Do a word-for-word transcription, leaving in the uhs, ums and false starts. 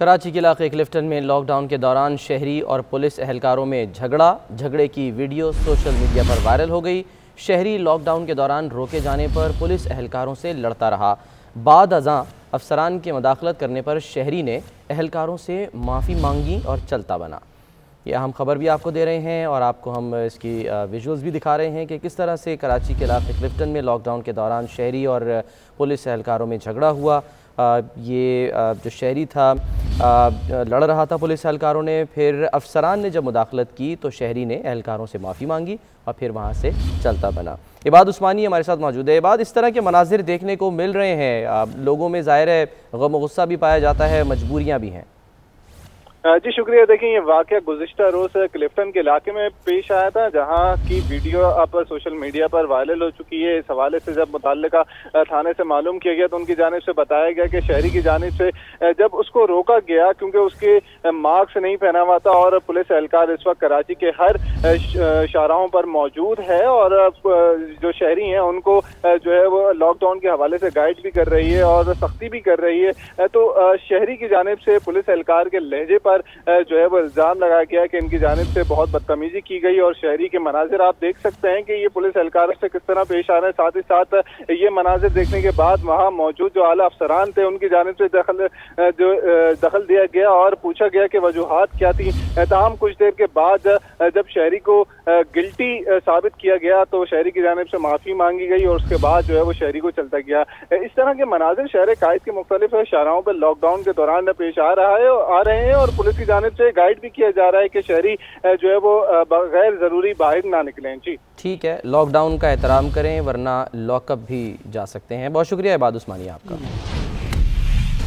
कराची के इलाके क्लिफ्टन में लॉकडाउन के दौरान शहरी और पुलिस एहलकारों में झगड़ा झगड़े की वीडियो सोशल मीडिया पर वायरल हो गई। शहरी लॉकडाउन के दौरान रोके जाने पर पुलिस एहलकारों से लड़ता रहा। बाद अज़ां अफसरान के मदाखलत करने पर शहरी ने एहलकारों से माफ़ी मांगी और चलता बना। ये अहम खबर भी आपको दे रहे हैं और आपको हम इसकी विजुअल्स भी दिखा रहे हैं कि किस तरह से कराची के इलाके क्लिफ्टन में लॉकडाउन के दौरान शहरी और पुलिस एहलकारों में झगड़ा हुआ। आ, ये आ, जो शहरी था आ, लड़ रहा था पुलिस एहलकारों ने, फिर अफसरान ने जब मुदाखलत की तो शहरी ने एहलकारों से माफ़ी मांगी और फिर वहाँ से चलता बना। इबाद उस्मानी हमारे साथ मौजूद है। इबाद, इस तरह के मनाजिर देखने को मिल रहे हैं, आ, लोगों में ज़ाहिर है गम गुस्सा भी पाया जाता है, मजबूरियाँ भी हैं। जी शुक्रिया। देखिए, ये वाक़या गुज़िश्ता रोज़ क्लिफ्टन के इलाके में पेश आया था, जहां की वीडियो अब सोशल मीडिया पर वायरल हो चुकी है। इस हवाले से जब मुतल्लिका थाने से मालूम किया गया तो उनकी जानिब से बताया गया कि शहरी की जानिब से जब उसको रोका गया क्योंकि उसके मास्क नहीं पहना हुआ था और पुलिस एहलकार इस वक्त कराची के हर शाहराहों पर मौजूद है और जो शहरी हैं उनको जो है वो लॉकडाउन के हवाले से गाइड भी कर रही है और सख्ती भी कर रही है। तो शहरी की जानिब से पुलिस एहलकार के लहजे पर जो है वो इल्जाम लगाया गया कि इनकी जानिब से बहुत बदतमीजी की गई और शहरी के मनाजिर आप देख सकते हैं कि ये पुलिस एहलकारों से किस तरह पेश आ रहे हैं। साथ ही साथ ये मनाजिर देखने के बाद वहाँ मौजूद जो आला अफसरान थे उनकी जानिब से दखल जो दखल दिया गया और पूछा गया कि वजूहात क्या थी। तमाम कुछ देर के बाद जब शहरी को गिल्टी साबित किया गया तो शहरी की जानिब से माफ़ी मांगी गई और उसके बाद जो है वो शहरी को चलता गया। इस तरह के मनाजिर शहर कायद के मुख्तलिफ शाहराहों पर लॉकडाउन के दौरान पेश आ रहा है आ रहे हैं और पुलिस की जानिब से गाइड भी किया जा रहा है कि शहरी जो है वो गैर जरूरी बाहर ना निकलें। जी ठीक है, लॉकडाउन का एहतराम करें वरना लॉकअप भी जा सकते हैं। बहुत शुक्रिया इबाद उस्मानी आपका।